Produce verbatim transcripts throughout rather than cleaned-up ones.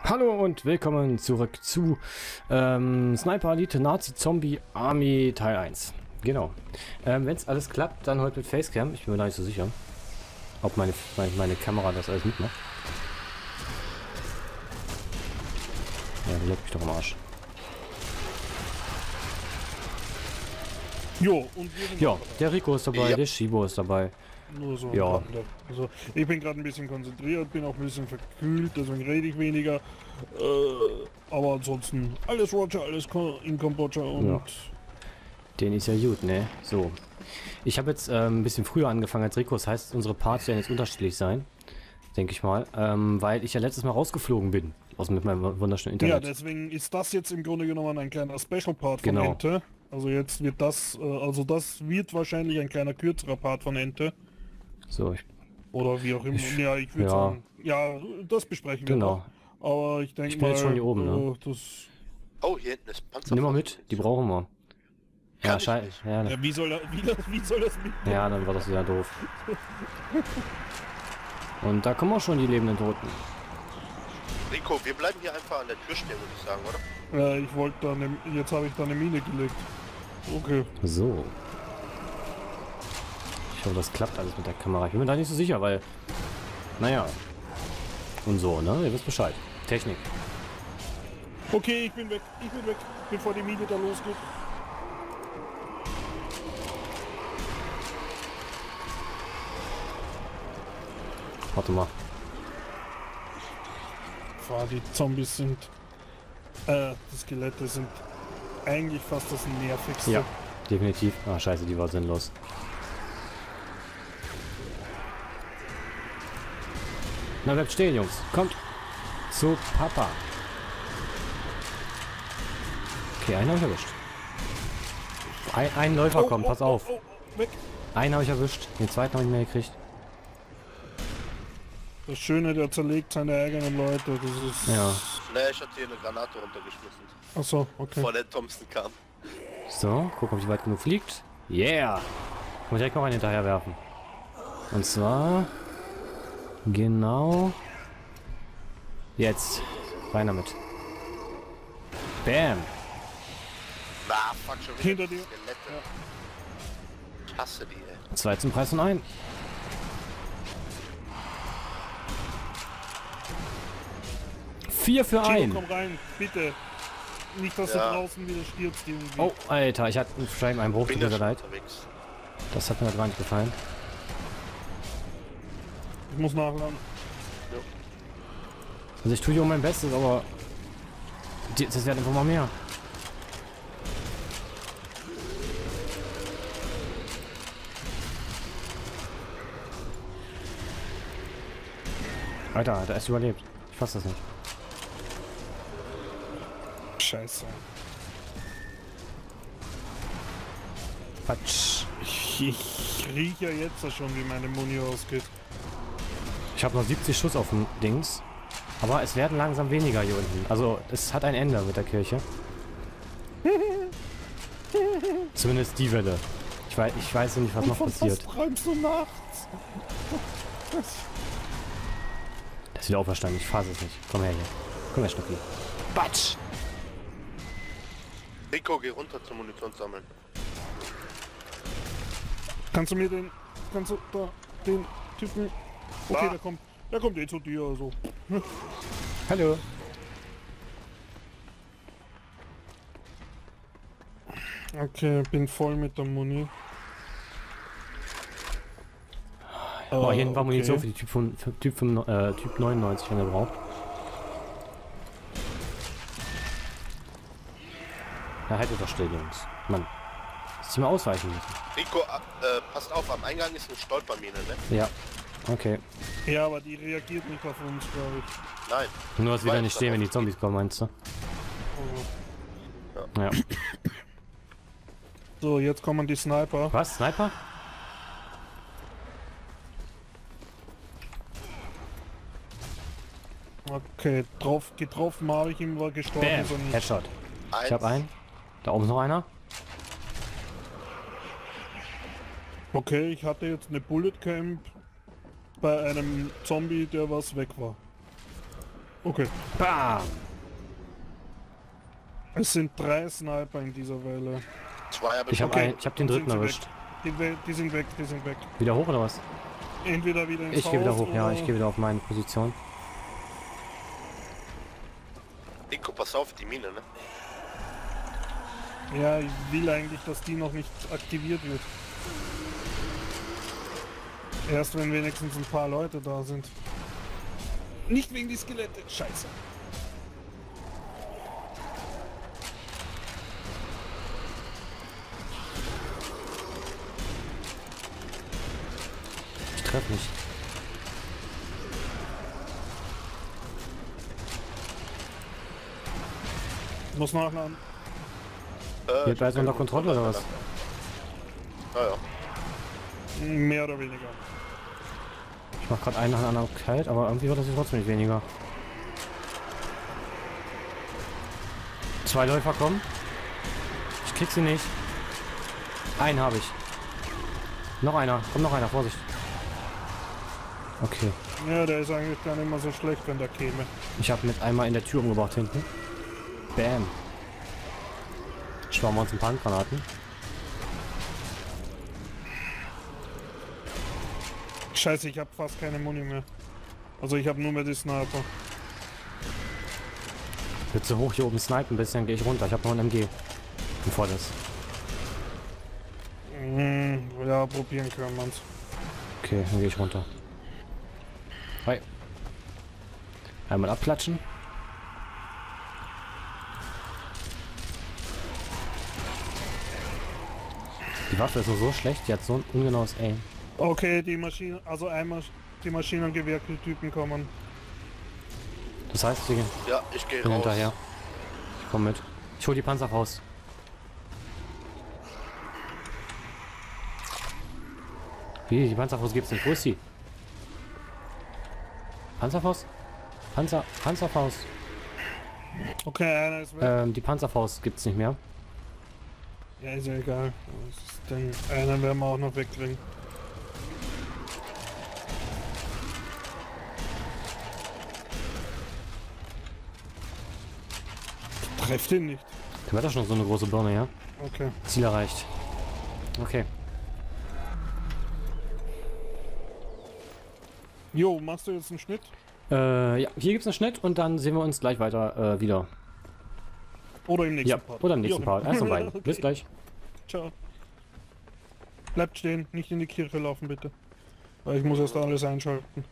Hallo und willkommen zurück zu ähm, Sniper Elite Nazi Zombie Army Teil eins. Genau. Ähm, Wenn es alles klappt, dann heute mit Facecam. Ich bin mir da nicht so sicher, ob meine, meine, meine Kamera das alles mitmacht. Ja, die leckt mich doch am Arsch. Jo, und wir sind Ja, der Rico ist dabei, ja. der Shibo ist dabei. Nur so. Ja. Also, ich bin gerade ein bisschen konzentriert, bin auch ein bisschen verkühlt, deswegen rede ich weniger. Äh, aber ansonsten alles Roger, alles in Kambodscha und... Ja. Den ist ja gut, ne? So. Ich habe jetzt ähm, ein bisschen früher angefangen als Rico, das heißt, unsere Parts werden jetzt unterschiedlich sein. Denke ich mal. Ähm, weil ich ja letztes Mal rausgeflogen bin. Aus mit meinem wunderschönen Internet. Ja, deswegen ist das jetzt im Grunde genommen ein kleiner Special Part von Genau. Ente. Also jetzt wird das, äh, also das wird wahrscheinlich ein kleiner kürzerer Part von Ente. So, ich, Oder wie auch immer. Ich- ja, ich würde ja. sagen, ja, das besprechen wir genau. noch. Aber ich denke Ich bin mal, jetzt schon hier oben, ne? äh, das... Oh, hier hinten ist Panzer. Nimm mal mit, die brauchen wir. Ja, Kann ich scheiße. nicht. Ja, Ja, wie soll er, wie, das- wie soll das mit... ja, dann war das wieder doof. Und da kommen auch schon die lebenden Toten. Rico, wir bleiben hier einfach an der Tür stehen, würde ich sagen, oder? Ja, ich wollte da ne, jetzt habe ich da eine Mine gelegt. Okay. So. Ich hoffe, das klappt alles mit der Kamera. Ich bin mir da nicht so sicher, weil... Naja. Und so, ne? Ihr wisst Bescheid. Technik. Okay, ich bin weg. Ich bin weg, bevor die Mine da losgeht. Warte mal. Boah, die Zombies sind... Äh, die Skelette sind eigentlich fast das nervigste. Ja, definitiv. Ah, scheiße, die war sinnlos. Na, bleibt stehen, Jungs. Kommt zu Papa. Okay, einen habe ich erwischt. Ein, ein Läufer Oh, kommt, oh, pass oh, auf. Oh, oh, weg. Einen habe ich erwischt, den zweiten habe ich mehr gekriegt. Das Schöne, der zerlegt seine eigenen Leute. Das ist... Ja. Flash hat hier eine Granate runtergeschmissen, Achso, okay. bevor der Thompson kam. So, gucken, ob die weit genug fliegt. Yeah! Muss direkt noch einen hinterher werfen. Und zwar... Genau... Jetzt. Rein damit. Bam! Ah, fuck, schon wieder Hinter die dir. Skelette. Ich hasse die, ey. Zwei zum Preis von ein. Vier für Chino, ein. komm rein, bitte. Nicht, dass Ja. du draußen wieder stirbst irgendwie. Oh, Alter, ich hatte einen Frame-Einbruch, Bin tut ja mir schon leid. unterwegs. Das hat mir gar nicht gefallen. Ich muss nachladen. Also ich tue hier um mein Bestes, aber... die- Das wird einfach mal mehr. Alter, der ist überlebt. Ich fass das nicht. Scheiße. Patsch. Ich, ich rieche ja jetzt schon, wie meine Muni ausgeht. Ich habe noch siebzig Schuss auf dem Dings. Aber es werden langsam weniger hier unten. Also es hat ein Ende mit der Kirche. Zumindest die Welle. Ich weiß, ich weiß nicht, was Und noch von passiert. was träumst du nachts? Der ist wieder auferstanden. Ich fasse es nicht. Komm her hier. Komm her, Schnucki. Batsch! Rico, geh runter zum Munition sammeln. Kannst du mir den... Kannst du da den Typen... Okay, Da. der kommt... Der kommt eh zu dir, also. Hallo. Okay, bin voll mit der Muni. Oh, Äh, hier war Munition okay. für die Typ, fünf, für Typ, fünf, äh, Typ neunundneunzig, wenn er braucht. Ja, haltet doch still, Jungs. Mann. Lass dich mal ausweichen müssen. Rico, äh, passt auf, am Eingang ist eine Stolpermine, ne? Ja. Okay. Ja, aber die reagiert nicht auf uns, glaube ich. Nein. Nur, dass wir da Weiß nicht stehen, wenn die darauf. Zombies kommen, meinst du? Ja. So, jetzt kommen die Sniper. Was? Sniper? Okay, drauf, getroffen habe ich ihn, war gestorben Bam. ist er nicht. Headshot. Eins. Ich hab einen. Da oben ist noch einer. Okay, ich hatte jetzt eine Bullet Camp bei einem Zombie, der was weg war. Okay. Bam! Es sind drei Sniper in dieser Welle. Zwei aber Ich habe okay. ich hab den Dann dritten sind sie erwischt. weg. Die, we- die sind weg, die sind weg. Wieder hoch oder was? Entweder wieder ins Ich gehe wieder Haus hoch, ja, oder- ich gehe wieder auf meine Position. Nico, pass auf, die Mine, ne? Ja, ich will eigentlich, dass die noch nicht aktiviert wird. Erst wenn wenigstens ein paar Leute da sind. Nicht wegen die Skelette. Scheiße. Ich treffe nicht. Muss nachladen. Äh, Wird alles unter Kontrolle oder was? Ja, ja. Mehr oder weniger. Ich mach gerade einen nach dem anderen kalt, aber irgendwie wird das hier trotzdem nicht weniger. Zwei Läufer kommen. Ich krieg sie nicht. Einen habe ich. Noch einer. Kommt noch einer. Vorsicht. Okay. Ja, der ist eigentlich gar nicht mal so schlecht, wenn der käme. Ich habe mit einmal in der Tür umgebracht hinten. Bam. Schwammen wir uns ein paar Handgranaten. Scheiße, ich habe fast keine Muni mehr. Also ich habe nur mehr die Sniper. Willst du hoch hier oben snipen, bis dann gehe ich runter. Ich habe noch ein M G. Ein volles. Hm, ja, probieren können wir's. Okay, dann gehe ich runter. Hi. Einmal abklatschen. Die Waffe ist nur so schlecht, die hat so ein ungenaues Aim. Okay, die Maschine, also einmal die Maschinengewehrtypen kommen. Das heißt, ich Ja, ich gehe bin raus. hinterher. Ich komm mit. Ich hol die Panzerfaust. Wie, die Panzerfaust gibt's nicht. Wo ist sie? Panzerfaust? Panzer, Panzerfaust. Okay, einer ist weg. Ähm, die Panzerfaust gibt's nicht mehr. Ja, ist ja egal. Was ist denn? Einen werden wir auch noch wegkriegen. Trefft ihn nicht. Du hast doch schon so eine große Birne, ja? Okay. Ziel erreicht. Okay. Jo, machst du jetzt einen Schnitt? Äh, ja, hier gibt's einen Schnitt und dann sehen wir uns gleich weiter äh, wieder. Oder im nächsten Ja, Part? oder im nächsten Jo. Part. Eins von beiden. Okay. Bis gleich. Ciao. Bleibt stehen, nicht in die Kirche laufen, bitte. Weil ich muss erst alles einschalten.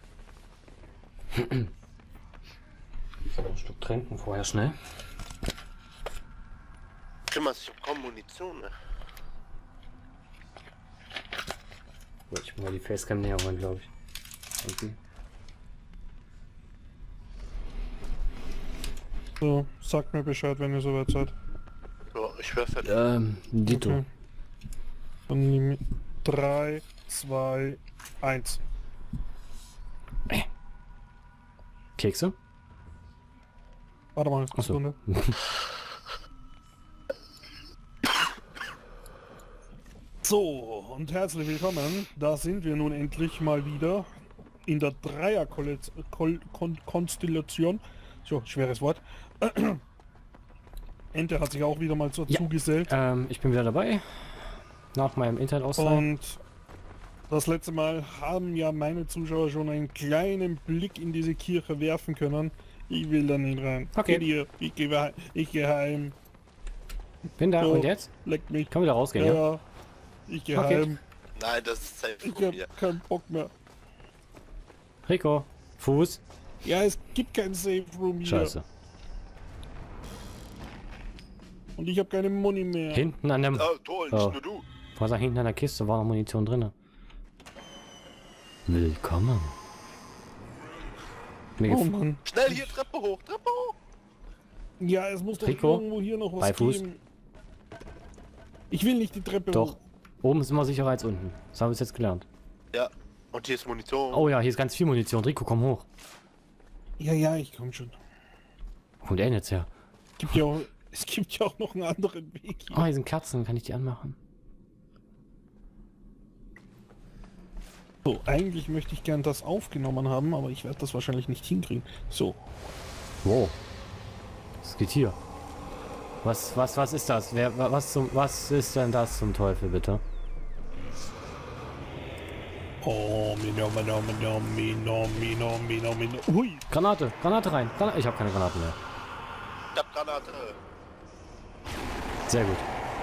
Ein Stück trinken vorher schnell. Schlimmer, ich hab kaum Munition, ne? Gut, ich muss mal die Facecam näher holen, glaube ich. Irgendwie. So, sagt mir Bescheid, wenn ihr soweit seid. Ja, ich wär fertig. Ähm, Dito. Okay. Dann nehme ich drei, zwei, eins. Kekse? Warte mal, eine Ach so. Sekunde. So, und herzlich willkommen. Da sind wir nun endlich mal wieder in der Dreier-Konstellation. So, schweres Wort. Ente hat sich auch wieder mal so Ja. zugesellt. Ähm, ich bin wieder dabei. Nach meinem Internetausfall. Und das letzte Mal haben ja meine Zuschauer schon einen kleinen Blick in diese Kirche werfen können. Ich will da nicht rein. Okay. Geht ihr? Ich gehe heim. Ich gehe heim. Bin da So. und jetzt? Leckt mich. Kann wieder rausgehen, Ja, ja? ja. Ich gehe Okay. heim. Nein, das ist safe Ich von hab mir. keinen Bock mehr. Rico, Fuß. Ja, es gibt kein Safe Room hier. Scheiße. Und ich habe keine Money mehr. Hinten an dem... Oh, toll, nicht Oh. nur du. Was da hinten an der Kiste war noch Munition drin. Willkommen. Mir Oh gef- Mann. Schnell hier, Treppe hoch, Treppe hoch. Ja, es muss doch Rico, irgendwo hier noch was Beifuß. geben. Ich will nicht die Treppe Doch. hoch. Oben ist immer sicherer als unten. Das haben wir jetzt gelernt. Ja, und hier ist Munition. Oh ja, hier ist ganz viel Munition. Rico, komm hoch. Ja, ja, ich komm schon. Wo kommt der denn jetzt her? Gibt ja auch, es gibt ja auch noch einen anderen Weg hier. Oh, hier sind Kerzen. Kann ich die anmachen? So, eigentlich möchte ich gern das aufgenommen haben, aber ich werde das wahrscheinlich nicht hinkriegen. So. Wow. Was geht hier? Was, was, was ist das? Wer, was zum, was ist denn das zum Teufel, bitte? Oh, Mino, Mino, Mino, Mino, Mino, Mino, Mino. Hui. Granate, Granate rein. Granate. Ich habe keine Granaten mehr. Ich hab Granate. Sehr gut.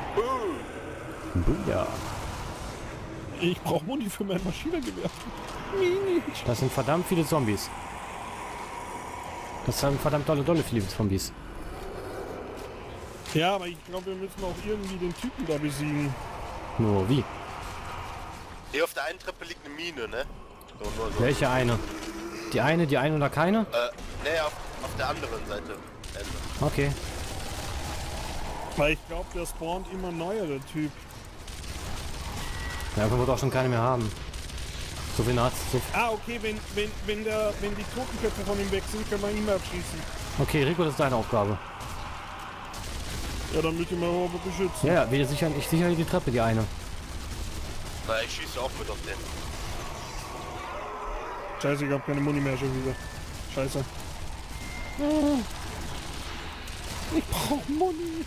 Uh. Ja. Ich brauche Muni für mein Maschinengewehr. Mini. Das sind verdammt viele Zombies. Das sind verdammt dolle, dolle viele Zombies. Ja, aber ich glaube, wir müssen auch irgendwie den Typen da besiegen. Nur wie? Hier auf der einen Treppe liegt eine Mine, ne? So, nur so. Welche eine? Die eine, die eine oder keine? Äh, ne, auf, auf der anderen Seite. Ende. Okay. Weil ich glaube, der spawnt immer neuer, der Typ. Ja, irgendwann wird auch schon keine mehr haben. So viel Nazi. So Ah, okay, wenn, wenn, wenn, der, wenn die Totenköpfe von ihm weg sind, können wir ihn abschießen. okay, Rico, das ist deine Aufgabe. Ja, dann müssen wir aber beschützen. Ja, ja, wir sichern, ich sichere die Treppe, die eine. Na, ich schieße auch mit auf den. Scheiße, ich hab keine Muni mehr schon wieder. Scheiße. Ich brauch Muni.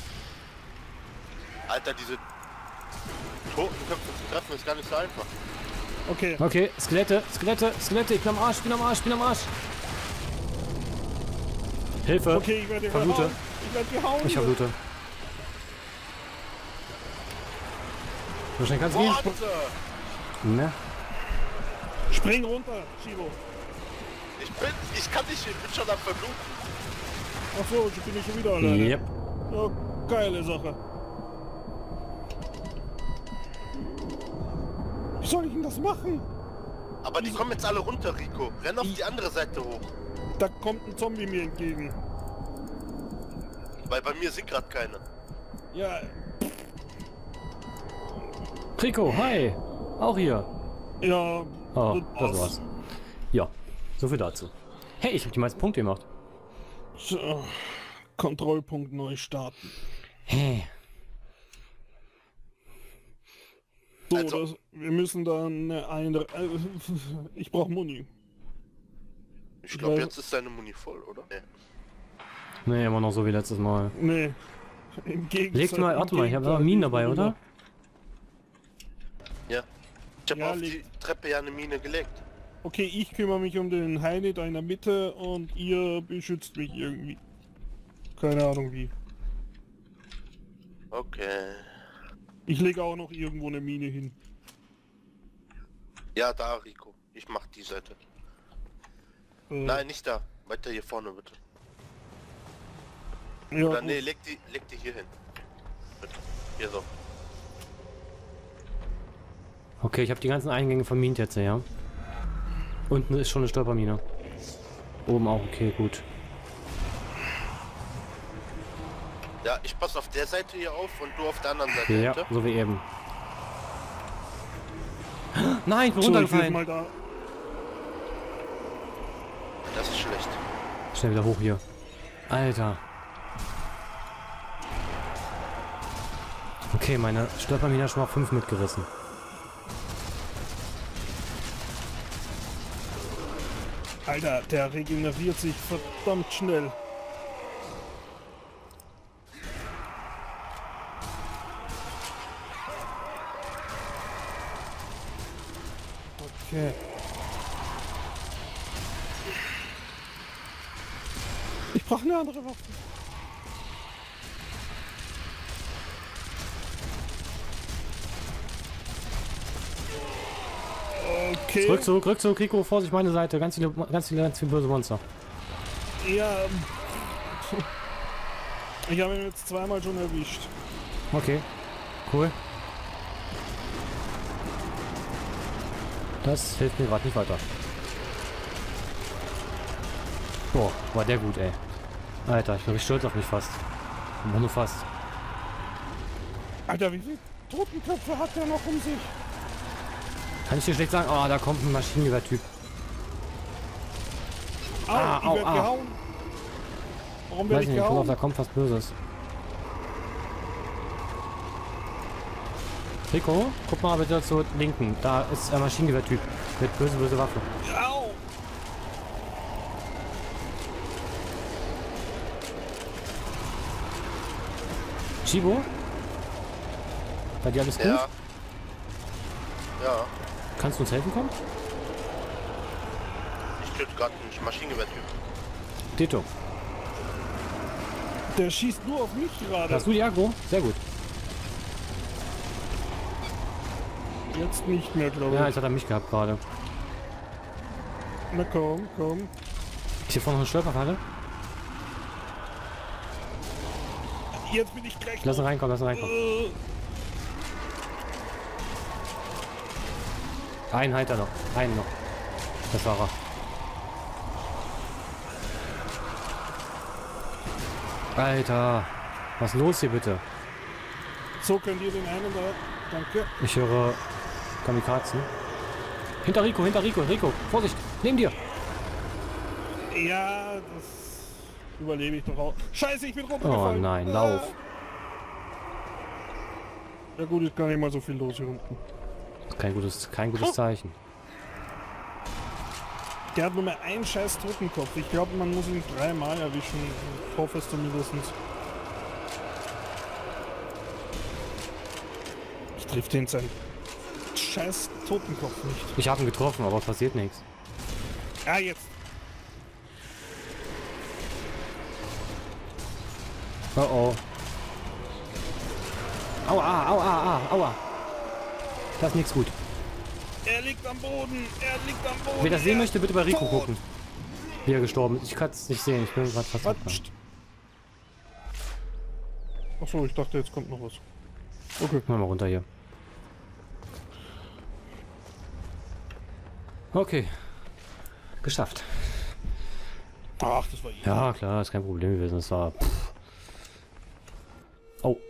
Alter, diese Totenköpfe zu treffen ist gar nicht so einfach. Okay. Okay, Skelette, Skelette, Skelette, ich bin am Arsch, ich bin am Arsch, ich bin am Arsch. Hilfe. Okay, ich werde Verblute. gehauen. Ich werde gehauen. Ich verblute. So schnell kannst du gehen. Warte! Ne? Spring runter, Shibo. Ich bin, ich kann nicht, ich bin schon am Verbluten. Ach so, ich bin ich schon wieder alleine. Yep. Ja, geile Sache. Wie soll ich denn das machen? Aber die kommen jetzt alle runter, Rico. Renn auf die andere Seite hoch. Da kommt ein Zombie mir entgegen. Weil bei mir sind gerade keine. Ja, Rico, hi. Auch hier. ja. Oh, das war's. war's. Ja, so viel dazu. Hey, ich habe die meisten Punkte gemacht. So, Kontrollpunkt neu starten. Hey. So, Also- das, wir müssen dann eine... eine äh, ich brauche Muni. Ich glaube, Weil- jetzt ist deine Muni voll, oder? Nee. Nee, immer noch so wie letztes Mal. Nee. Im Gegenteil. Legt mal, im warte mal, ich habe Gegenteil, aber Minen die dabei, ist oder? Ja. Ich habe Ja, auf die leg- Treppe ja eine Mine gelegt. Okay, ich kümmere mich um den Heini da in der Mitte und ihr beschützt mich irgendwie. Keine Ahnung wie. Okay. Ich lege auch noch irgendwo eine Mine hin. Ja, da, Rico. Ich mach die Seite. Äh, Nein, nicht da. Weiter hier vorne, bitte. ja, Oder gut. nee, leg die, leg die hier hin. Bitte. Hier so. Okay, ich habe die ganzen Eingänge vermint jetzt, ja. Unten ist schon eine Stolpermine. Oben auch, okay, gut. Ja, ich pass auf der Seite hier auf und du auf der anderen Seite. Ja, bitte. so wie eben. Nein, ich bin So, ich leg runtergefallen. mal da. Das ist schlecht. Schnell wieder hoch hier. Alter. Okay, meine Stolpermine hat schon mal fünf mitgerissen. Alter, der regeneriert sich verdammt schnell. Okay. Ich brauche eine andere Waffe. Okay. Rück zurück, rück zurück, Rico, Vorsicht, meine Seite. Ganz viele, ganz viele, ganz viele böse Monster. Ja. ähm, Ich habe ihn jetzt zweimal schon erwischt. Okay, cool. Das hilft mir gerade nicht weiter. Boah, war der gut, ey. Alter, ich bin richtig stolz auf mich fast. Aber nur fast. Alter, wie viele Totenköpfe hat der noch um sich? Kann ich dir schlecht sagen? Oh, da kommt ein Maschinengewehr-Typ. Au, Ah, ich au, werd ah. gehauen. Warum Weiß werde ich nicht, pass auf, gehauen? da kommt was Böses. Rico, guck mal bitte zur linken. Da ist ein Maschinengewehr-Typ mit böse, böse Waffe. Au! Chibo? Bei dir alles gut? Ja. Ja. Kannst du uns helfen kommen? Ich töte gerade einen Maschinengewehr-Typ. Ditto. Der schießt nur auf mich gerade. Hast du die Agro? Sehr gut. Jetzt nicht mehr, glaube ich. Ja, jetzt hat er mich gehabt gerade. Na komm, komm. Ist hier vorne noch eine Stolperfalle? Jetzt bin ich gleich. Lass ihn reinkommen, lass ihn reinkommen. Äh, Einen halt er noch. Einen noch. Das war er. Alter. Was ist los hier bitte? so könnt ihr den einen da. Danke. Ich höre Kamikazen. Hinter Rico, hinter Rico, Rico. Vorsicht, neben dir. Ja, das überlebe ich doch auch. Scheiße, ich bin Oh runtergefallen. nein, Äh. lauf. Ja gut, ist gar nicht mal so viel los hier unten. Kein gutes, kein gutes Zeichen. Der hat nur mehr einen scheiß Totenkopf. Ich glaube, man muss ihn dreimal erwischen. Ich hoffe es zumindest. Ich triff den seinen scheiß Totenkopf nicht. Ich habe ihn getroffen, aber es passiert nichts. Ah, jetzt. Oh oh. Aua, aua, aua, aua. Das ist nichts gut. Er liegt am Boden. Er liegt am Boden. Wer das sehen Er möchte, bitte bei Rico tot. gucken. Wie er gestorben ist. Ich kann es nicht sehen. Ich bin gerade fast Was? abgegangen. Achso, ich dachte, jetzt kommt noch was. Okay. Mal mal runter hier. Okay. Geschafft. Ach, das war easy. Ja, klar, ist kein Problem gewesen. Das war... Pff. Oh.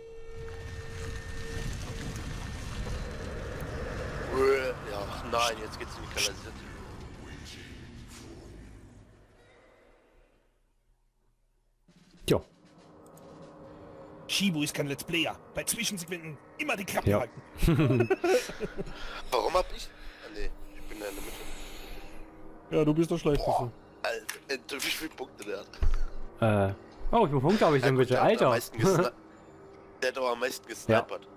Ja, ach nein, jetzt geht's in die Kanalisation. Jo. Shibu ist kein Let's Player. Bei Zwischensegmenten immer die Klappe Ja. halten. Warum hab ich? Ah, nee, ich bin da in der Mitte. Ja, du bist der Schlechteste. Boah, Alter, wie viele Punkte der hat? Äh. Oh, wie viele Punkte habe ich denn Ja, gut, bitte? der hat am Alter. meisten gesni- Der hat aber am meisten gesnipert.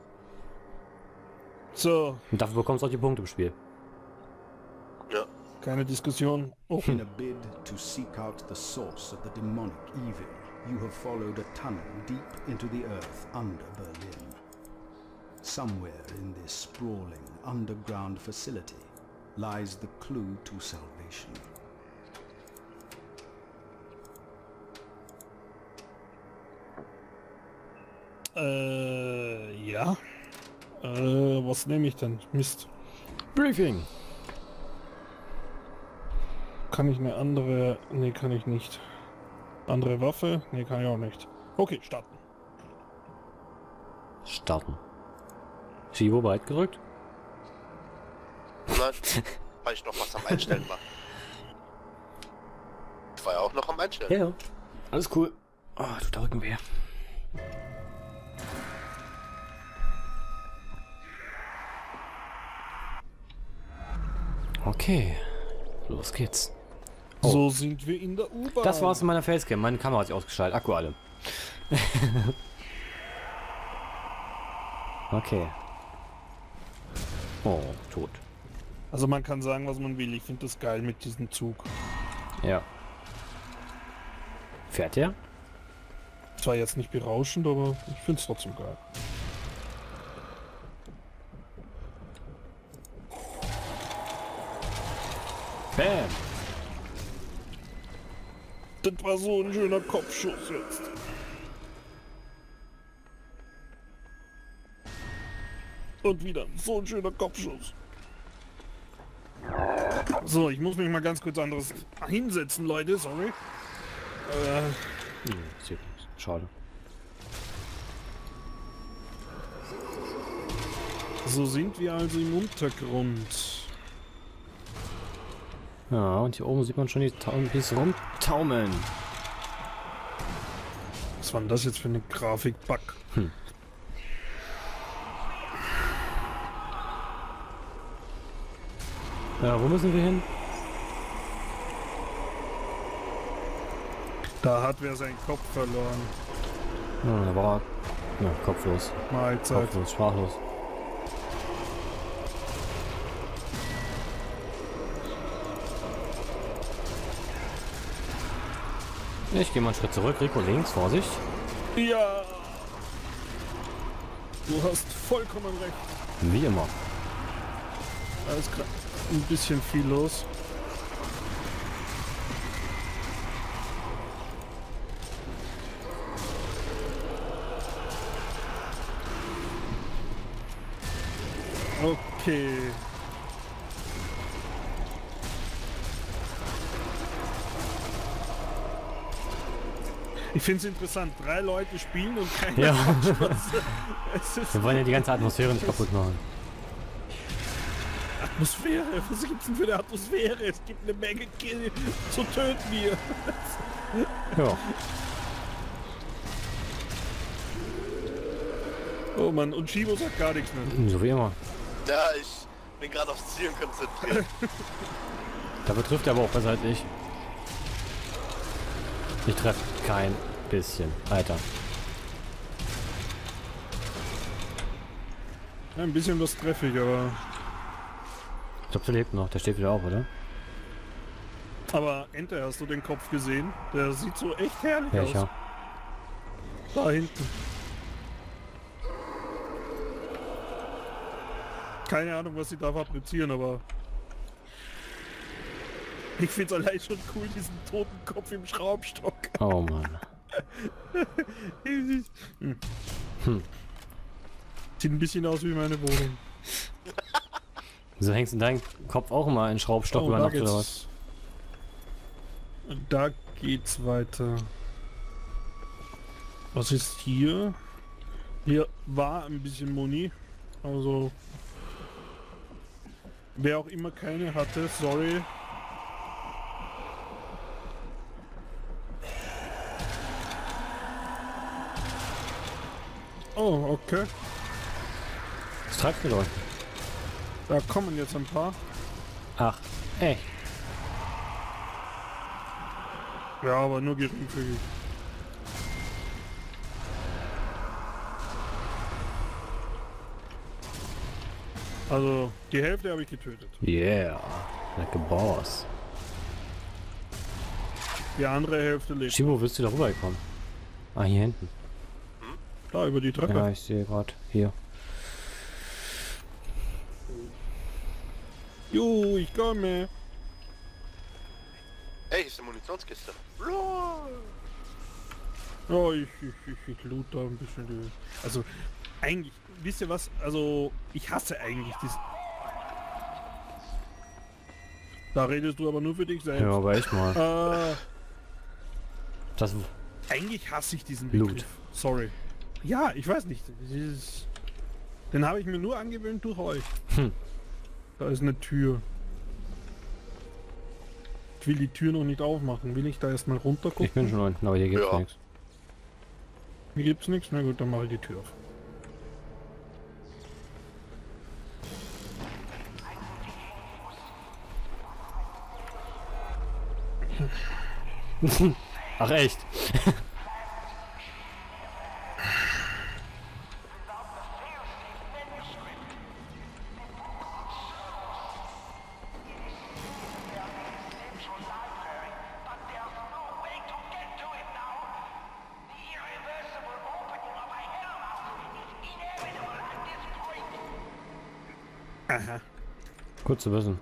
So, Und dafür bekommst du auch die Punkte im Spiel. Ja. keine Diskussion. Oh. In a bid to seek out the source of the demonic evil, you have followed a tunnel deep into the earth under Berlin. Somewhere in this sprawling underground facility lies the clue to salvation. Äh, ja. Äh, was nehme ich denn? Mist. Briefing. Kann ich eine andere... Nee, kann ich nicht. Andere Waffe? Nee, kann ich auch nicht. Okay, starten. Starten. Shibo bereit gerückt? Nein, weil ich noch was am Einstellen war. Ich war ja auch noch am Einstellen. Ja. Alles cool. Oh, tut der Rücken weh. Okay. Los geht's. Oh. So sind wir in der U-Bahn. Das war's in meiner Facecam. Meine Kamera hat sich ausgeschaltet. Akku alle. Okay. Oh, tot. Also man kann sagen, was man will. Ich finde das geil mit diesem Zug. Ja. Fährt der? Zwar jetzt nicht berauschend, aber ich finde es trotzdem geil. Bam! Das war so ein schöner Kopfschuss jetzt. Und wieder so ein schöner Kopfschuss. So, ich muss mich mal ganz kurz anderes hinsetzen, Leute, sorry. Äh, Hm, sieht nicht. Schade. so sind wir also im Untergrund. Ja, und hier oben sieht man schon die Taumelpiece rumtaumeln. Was war denn das jetzt für eine Grafik-Bug? Hm. Ja, wo müssen wir hin? Da hat wer seinen Kopf verloren. Ja, da war er. Ja, kopflos. Mahlzeit. Kopflos, sprachlos. Ich gehe mal einen Schritt zurück. Rico links, Vorsicht. Ja! Du hast vollkommen recht. Wie immer. Da ist gerade ein bisschen viel los. Okay. Ich finde es interessant, drei Leute spielen und keiner Ja. macht was. Es ist Wir wollen ja die ganze Atmosphäre nicht kaputt machen. Atmosphäre, was gibt's denn für eine Atmosphäre? Es gibt eine Menge Kill zu töten hier. Ja. Oh Mann, und Shibo sagt gar nichts mehr. So wie immer. Ja, ich bin gerade aufs Zielen konzentriert. Dafür trifft er aber auch besser als ich. Ich treffe kein bisschen. Alter. Ja, ein bisschen was treffe ich, aber... Ich glaube, der lebt noch. Der steht wieder auf, oder? Aber Enter, hast du den Kopf gesehen? Der sieht so echt herrlich aus. Welcher? Da hinten. Keine Ahnung, was sie da fabrizieren, aber... Ich find's allein schon cool, diesen toten Kopf im Schraubstock. Oh Mann. hm. Hm. Sieht ein bisschen aus wie meine Wohnung. Wieso hängst du deinen Kopf auch immer in Schraubstock über da Nacht oder was? geht's. Da geht's weiter. Was ist hier? Hier war ein bisschen Muni. Also... Wer auch immer keine hatte, sorry. Oh, okay. Was treibst du da? Da kommen jetzt ein paar. Ach, echt? Ja, aber nur geringfügig. Also, die Hälfte habe ich getötet. Yeah. Like a boss. Die andere Hälfte lebt. Shibo, willst du da rübergekommen? Ah, hier hinten. Da, über die Treppe. Ja, ich sehe gerade. Hier. Jo, ich komme. Ey, hier ist eine Munitionskiste. Ja, ich, ich, ich, ich loot da ein bisschen die... Also, eigentlich, wisst ihr was? Also, ich hasse eigentlich diesen... Da redest du aber nur für dich selbst. Ja, aber echt mal. Äh, Das eigentlich hasse ich diesen Loot. Begriff. Sorry. Ja, ich weiß nicht. Dieses, den habe ich mir nur angewöhnt durch euch. Hm. Da ist eine Tür. Ich will die Tür noch nicht aufmachen. Will ich da erstmal runter gucken? Ich bin schon unten, aber hier gibt's Ja. nichts. Hier gibt's nichts. Na gut, dann mache ich die Tür auf. Ach echt? Aha. Gut zu wissen.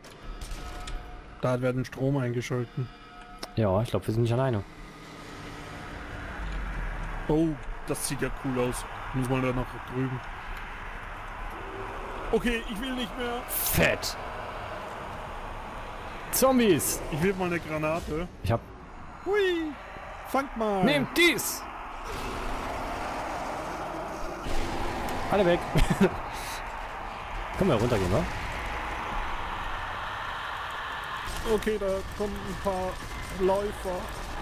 Da werden Strom eingeschalten. Ja, ich glaube, wir sind nicht alleine. Oh, das sieht ja cool aus. Muss man da noch drüben. Okay, ich will nicht mehr. Fett! Zombies! Ich will mal eine Granate. Ich hab... Hui! Fangt mal! Nehmt dies! Alle weg! Können wir runtergehen, wa? Okay, da kommen ein paar Läufer.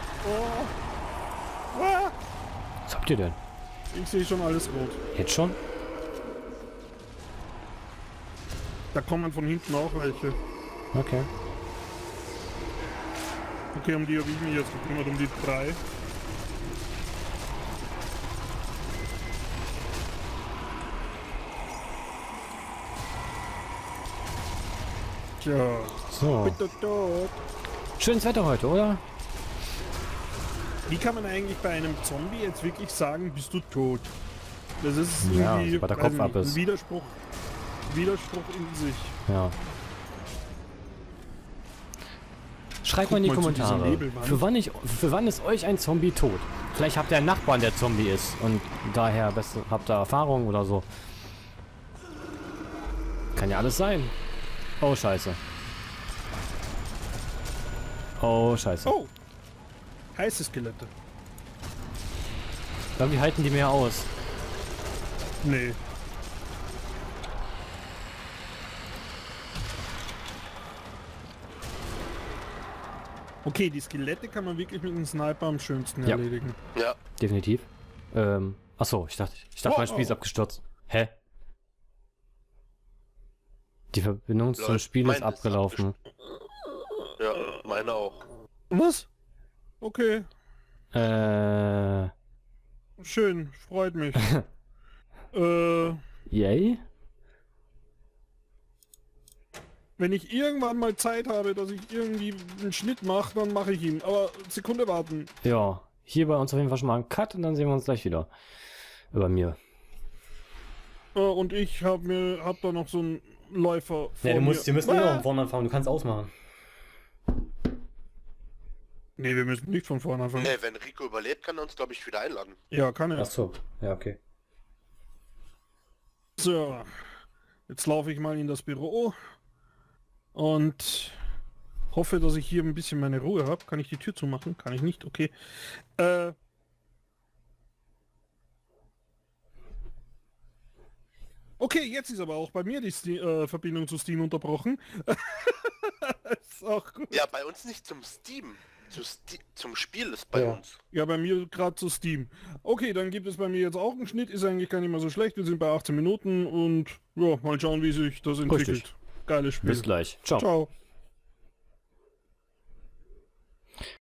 Oh. Ah. Was habt ihr denn? Ich sehe schon alles rot. Jetzt schon? Da kommen von hinten auch welche. Okay. Okay, um die habe ich mich jetzt gekümmert, um die drei. Tja, So. bitte tot. Schönes Wetter heute, oder? Wie kann man eigentlich bei einem Zombie jetzt wirklich sagen, bist du tot? Das ist Ja, irgendwie, sobald der weiß Kopf nicht, ab ist. ein Widerspruch, Widerspruch in sich. Ja. Schreibt Guck mal in die mal zu dieser Kommentare, Nebelwand. für wann, ich, für wann ist euch ein Zombie tot? Vielleicht habt ihr einen Nachbarn, der Zombie ist und daher beste, habt ihr Erfahrung oder so. Kann ja alles sein. Oh, scheiße. Oh, scheiße. Oh! Heiße Skelette. Irgendwie halten die mehr aus. Nee. Okay, die Skelette kann man wirklich mit einem Sniper am schönsten Ja. erledigen. Ja, Definitiv. Ähm, achso, ich dachte, ich dachte, Oh, mein Spiel ist oh. abgestürzt. Hä? Die Verbindung zum Lol, Spiel mein ist ist abgelaufen. ja, meine auch. Was? Okay, Äh, schön, freut mich. äh, yay? wenn ich irgendwann mal Zeit habe, dass ich irgendwie einen Schnitt mache, dann mache ich ihn. Aber Sekunde warten. Ja, hier bei uns auf jeden Fall schon mal ein Cut und dann sehen wir uns gleich wieder. Über mir. Äh, und ich habe mir, hab da noch so einen Läufer vor Ja, du musst, mir. wir müssen immer Ah! von vorne anfangen, du kannst ausmachen. Nee, wir müssen nicht von vorne anfangen. Ne, wenn Rico überlebt, kann er uns, glaube ich, wieder einladen. Ja, kann er. Achso, ja, okay. So, jetzt laufe ich mal in das Büro und hoffe, dass ich hier ein bisschen meine Ruhe habe. Kann ich die Tür zumachen? Kann ich nicht, okay. Äh, okay, jetzt ist aber auch bei mir die Ste äh, Verbindung zu Steam unterbrochen. Ist auch gut. Ja, bei uns nicht zum Steam. Zu Sti zum Spiel ist bei Ja. uns. Ja, bei mir gerade zu Steam. Okay, dann gibt es bei mir jetzt auch einen Schnitt. Ist eigentlich gar nicht mal so schlecht. Wir sind bei achtzehn Minuten und ja, mal schauen, wie sich das entwickelt. Richtig. Geiles Spiel. Bis gleich. Ciao. Ciao.